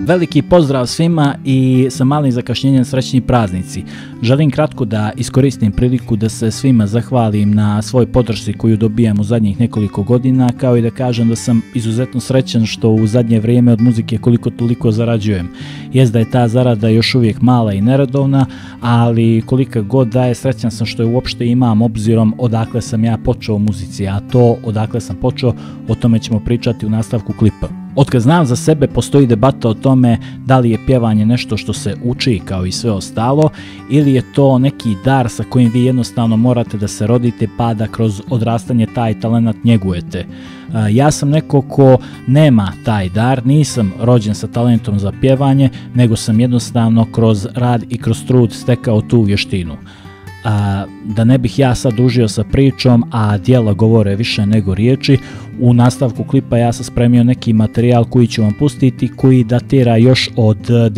Veliki pozdrav svima i sa malim zakašnjenjem srećni praznici. Želim kratko da iskoristim priliku da se svima zahvalim na svoj podršci koju dobijam u zadnjih nekoliko godina, kao i da kažem da sam izuzetno srećan što u zadnje vrijeme od muzike koliko toliko zarađujem. Jest da je ta zarada još uvijek mala i neredovna, ali kolika god da je, srećan sam što je uopšte imam obzirom odakle sam ja počeo u muzici, a to odakle sam počeo, o tome ćemo pričati u nastavku klipa. Otkad znam za sebe postoji debata o tome da li je pjevanje nešto što se uči kao i sve ostalo ili je to neki dar sa kojim vi jednostavno morate da se rodite pa da kroz odrastanje taj talenat njegujete. Ja sam neko ko nema taj dar, nisam rođen sa talentom za pjevanje, nego sam jednostavno kroz rad i kroz trud stekao tu vještinu. Da ne bih ja sad dužio sa pričom, a djela govore više nego riječi, u nastavku klipa ja sam spremio neki materijal koji ću vam pustiti, koji datira još od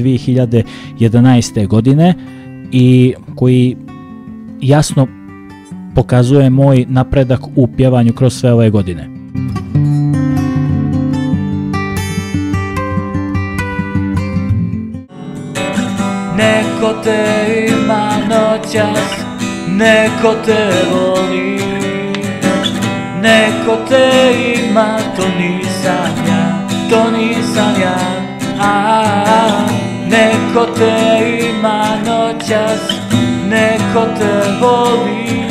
2011. godine i koji jasno pokazuje moj napredak u pjevanju kroz sve ove godine. Neko te ima noćas, neko te voli, neko te ima, to nisam ja, to nisam ja. Neko te ima noćas, neko te voli.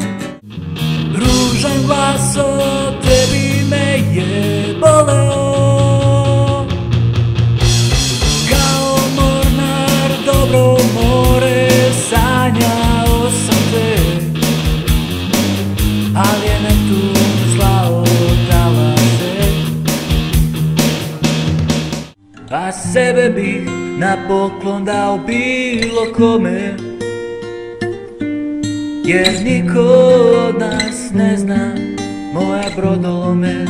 Ružan glas o tebi me je boleo, kao mornar dobro more, sanjao sam te, ali je Neptun slao talase. A sebe bih na poklon dao bilo kome, jer niko od nas ne zna moja brodolome.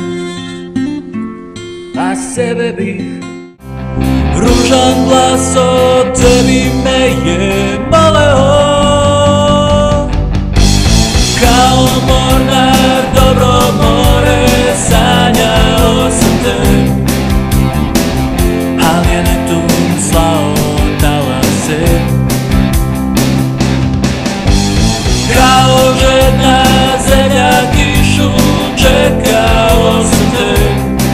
A sebe bih, ružan glas o tebi me je boleo, kao mornar dobro more, sanjao sam te, ali je Neptun slao talase. Kao žedna zemlja kišu, čekao sam te.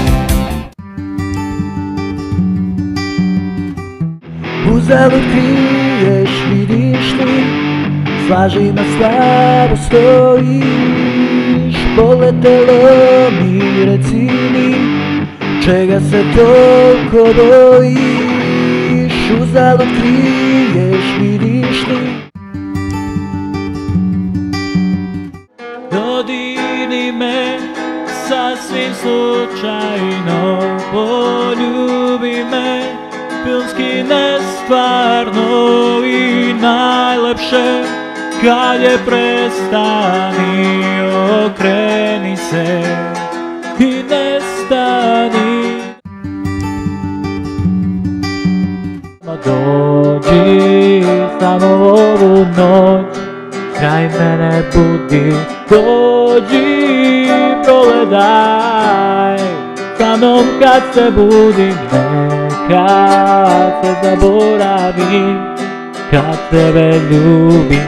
Uzalud kriješ, vidiš li, slažima slabo stojiš. Poletelo mi, reci mi, čega se toliko bojiš. Uzalud kriješ, vidiš li. Dodini me sasvim slučajno, poljubi me filmski nestvarno i najlepše kad je prestani, okreni se i nestani. Dođi samo ovu noć, kraj mene budi, dođi proledaj sa mnom kad se budim, kad se zaboravim, kad tebe ljubim,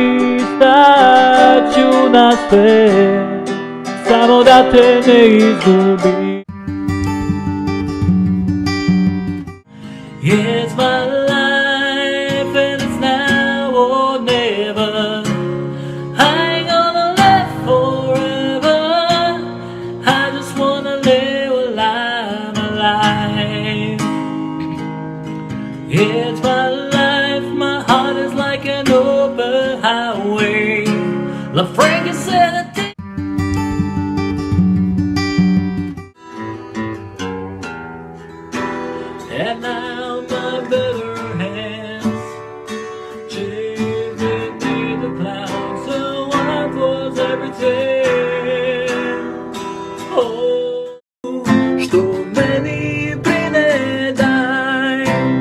pristaću na sve, samo da te ne izgubim. It's my life and it's now or never. I ain't gonna live forever, I just wanna live while I'm alive. It's my life, my heart is like an open highway. La Franca said and now my better hands chasing me the clouds, so what was everything? Oh, što meni brine daj,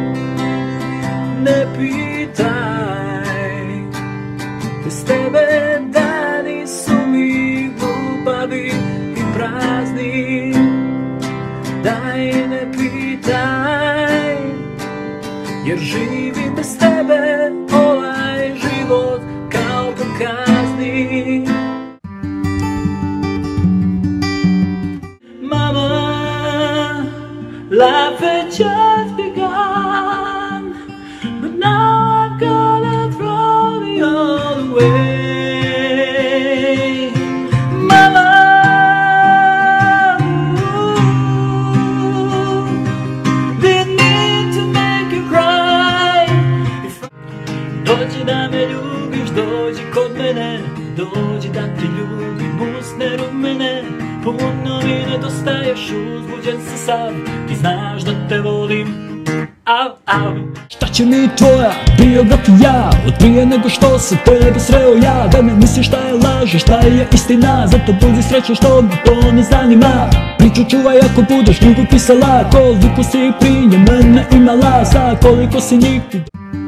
ne pitaj, bez tebe dani su mi glupavi i prazni. Daj ne pitaj, jer živim bez tebe ovaj život kao po kazni. Mama, life had just begun, but now I've gotta throw the all away. Mama, didn't need to make you cry. Dođi da me ljubiš, dođi kod mene, dođi da te ljubim, usne rumene. Puno mi nedostaješ, uzbuđen sam sav, ti znaš da te volim, au, au. Šta će mi tvoja biografija, od prije nego što sam tebe sreo ja? Da ne misliš šta je laž, šta je istina, zato budi srećan što me to ne zanima. Priču čuvaj ako budeš knjigu pisala, koliko si prije mene imala, sa koliko si njih ti...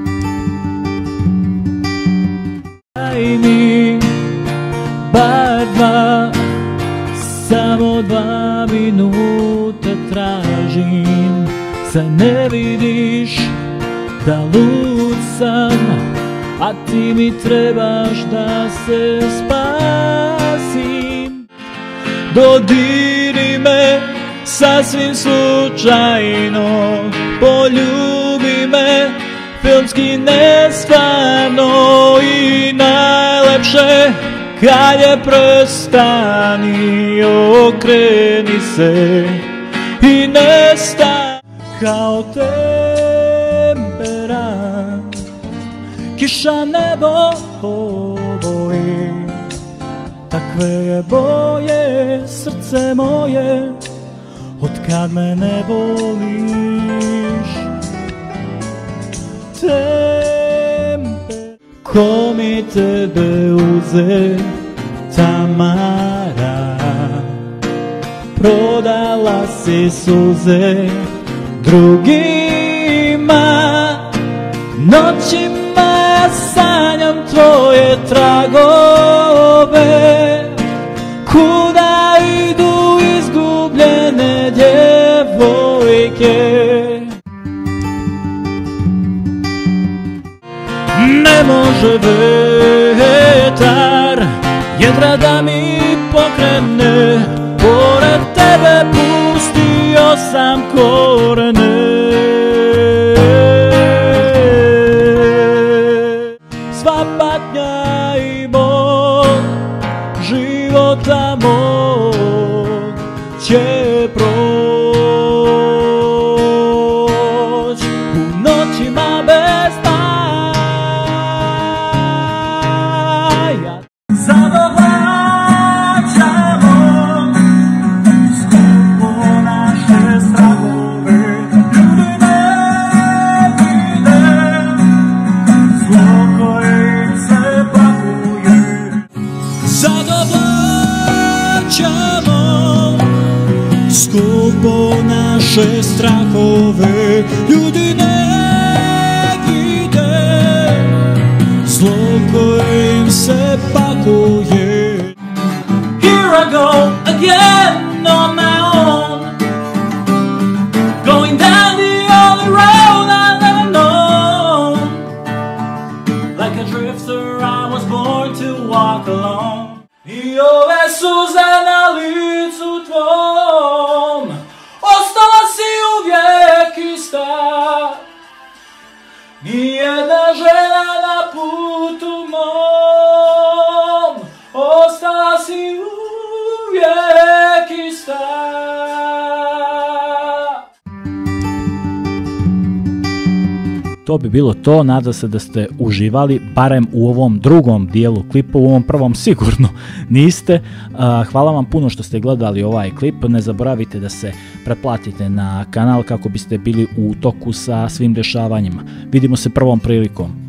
Daj mi bar dva, samo 2 minuta tražim. Zar ne vidiš da lud sam, a ti mi trebaš da se spasim. Dodiri me sasvim slučajno, poljubi me filmski nestvarno i najlepše kad je prestani, okreni se i nestani. Kao tempera kiša nebo oboji, takve je boje srce moje otkad me ne voliš. Ko mi tebe uze, Tamara, prodala si suze drugima. Noćima ja sanjam tvoje tragove, kuda idu izgubljene djevojke. Ne može vetar jedra da mi pokrene, pored tebe pustio sam korene. Sva patnja i bol života mog će proć u noćima bez taja. Sada vraćamo skupo naše strahove, ljudi ne vide zlo koje im se pakuje. Sada vraćamo skupo naše strahove, ljudi ne vide zlo koje im se pakuje. Here I go again on my own, going down the only road I've ever known. Like a drifter I was born to walk alone. I ove suze na licu tvom, ostala si uvijek ista. Nijedna žena na putu mom, ostala si uvijek ista. To bi bilo to, nadam se da ste uživali, barem u ovom drugom dijelu klipa, u ovom prvom sigurno niste. Hvala vam puno što ste gledali ovaj klip, ne zaboravite da se pretplatite na kanal kako biste bili u toku sa svim dešavanjima. Vidimo se prvom prilikom.